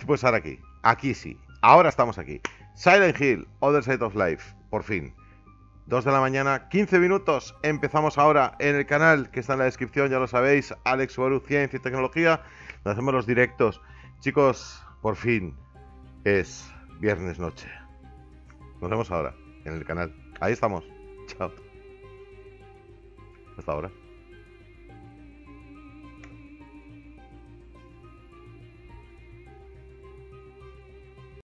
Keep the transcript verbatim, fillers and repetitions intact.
Pues ahora aquí, aquí sí, ahora estamos aquí. Silent Hill, Other Side of Life, por fin. dos de la mañana, quince minutos. Empezamos ahora en el canal que está en la descripción, ya lo sabéis, Alex Subaru, Ciencia y Tecnología. Nos hacemos los directos. Chicos, por fin es viernes noche. Nos vemos ahora en el canal. Ahí estamos. Chao. Hasta ahora.